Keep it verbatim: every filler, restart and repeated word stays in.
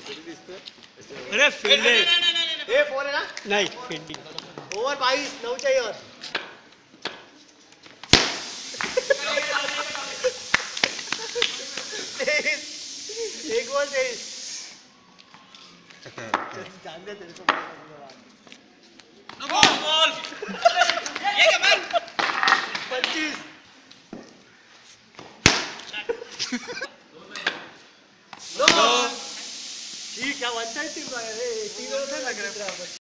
अरे फील्डिंग ये फोर है ना? नहीं फील्डिंग। ओवर बाईस, नौ चाहिए और। एक बॉल तेईस। जान दे तेरे को बॉल बॉल ये क्या बॉल पच्चीस। ठीक है, वन साइड टीम तीन ओवर लग रहा है।